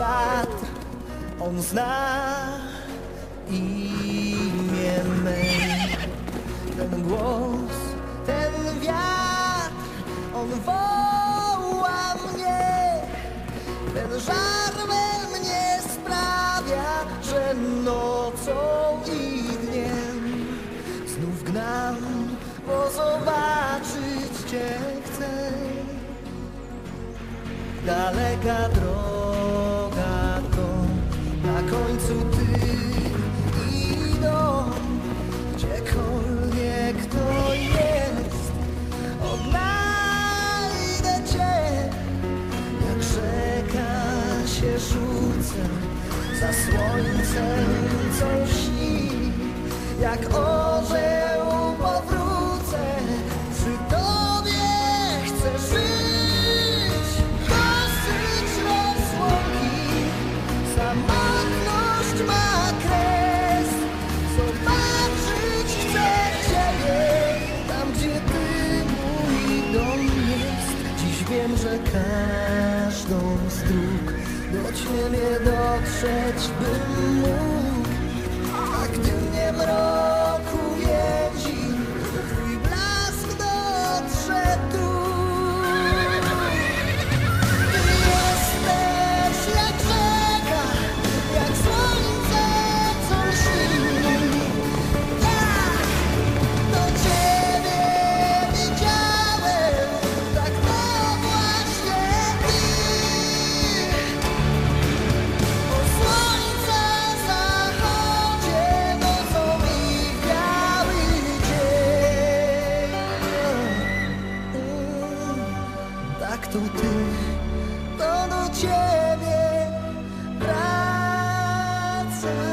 wiatr, on zna imię me. Ten głos, ten wiatr, on woła mnie. Ten żar we mnie sprawia, że nocą i dniem znów gnam, bo zobaczyć Cię chcę. Daleka droga to, na końcu Ty i dom. Gdziekolwiek to jest, odnajdę Cię. Jak rzeka się rzucę za słońcem, co śni. Jak orzeł powrócę, przy Tobie chcę żyć. Dosyć rozłąki, samotność ma kres. Zobaczyć chcę Ciebie, tam gdzie Ty mój dom jest. Dziś wiem, że każdą z dróg do Ciebie dotrzeć bym mógł. A gdy mnie mrok uwiedzi, Twój blask dotrze tu. Ty jesteś jak rzeka, jak słońce, co lśni. Tak, do Ciebie widziałem, tak to właśnie Ty. O słońca zachodzie, nocą i w biały dzień. Tak to Ty, to do Ciebie wracam.